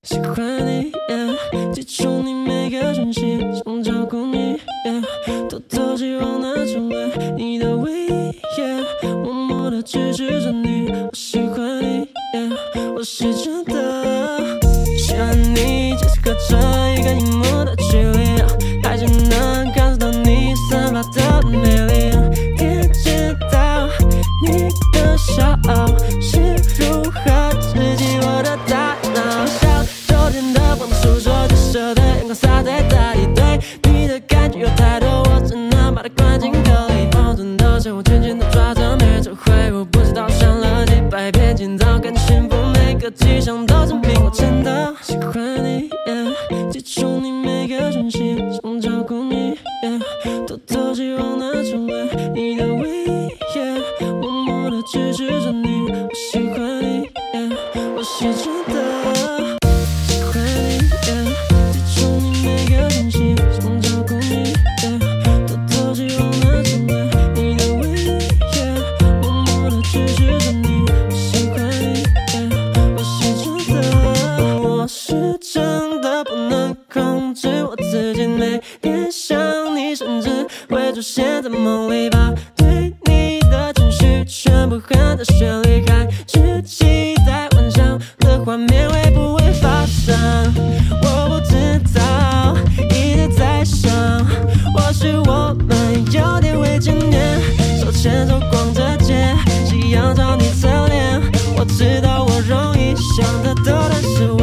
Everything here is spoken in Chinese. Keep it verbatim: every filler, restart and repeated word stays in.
喜欢你， yeah, 记住你每个讯息，想照顾你， yeah, 偷偷希望能成为你的唯一， yeah, 默默地支持着你。我喜欢你， yeah, 我是真的喜欢你，就是隔着一个荧幕的距离，还是能感受到你散发的美丽。天知道你的骄傲是如何刺激我的大脑，像秋天的风诉说折射的阳光洒在大地，对你的感觉有太多，我只能把它关进壳里。矛盾的生活紧紧地抓着，每日这回我不知道想了几百遍，今早感觉幸福，每个迹象都证明我真的喜欢你， yeah, 记住你每个讯息，想照顾你， yeah, 偷偷希望能成为你的唯一， yeah, 默默地支持着你。我喜欢你， yeah, 我是真的喜欢你， yeah, 记住你每个讯息，想照顾你， yeah, 偷偷希望能成为你的唯一， yeah, 默默地支持着你。我喜欢你， yeah, 我是真的，我是真的不能控制我自己，每天想你，甚至会出现在梦里，把对你的情绪全部喊到旋律，开始期待幻想的画面会不会发生，我不知道，一直在想，或许我们有点未成年，手牵手逛着街，夕阳照你侧脸，我知道我容易想得多，但是我